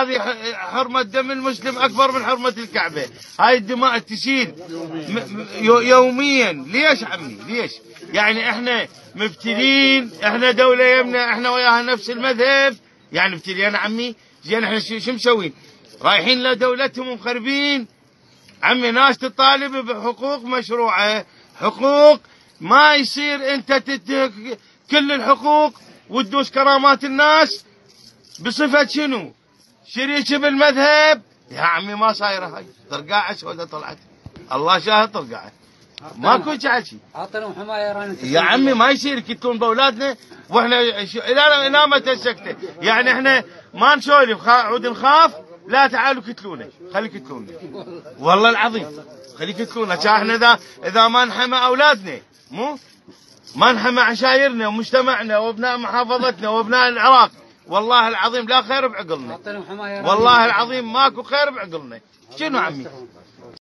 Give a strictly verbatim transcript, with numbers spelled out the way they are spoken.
هذه حرمة دم المسلم أكبر من حرمة الكعبة. هاي الدماء تسيل يوميا. ليش عمي ليش؟ يعني احنا مبتلين، احنا دولة يمنا، احنا وياها نفس المذهب، يعني مبتلين عمي. زين احنا شو مسوين؟ رايحين لدولتهم ومخربين عمي. ناس تطالب بحقوق مشروعة، حقوق ما يصير انت تت... كل الحقوق وتدوس كرامات الناس بصفة شنو؟ شريك بالمذهب. يا عمي ما صايرة هاي. طرقاعة سودة طلعت، الله شاهد طرقاعة، ماكو شيء. عطلهم حماية راني يا عمي ما يصير يقتلون باولادنا واحنا الى الى متى السكتة؟ يعني احنا ما نسولف عود نخاف. لا تعالوا كتلونا، خلي كتلونا والله العظيم، خلي كتلونا. احنا اذا اذا ما نحمى اولادنا، مو ما نحمى عشايرنا ومجتمعنا وابناء محافظتنا وابناء العراق، والله العظيم لا خير بعقلنا، والله العظيم ماكو خير بعقلنا. شنو عمي؟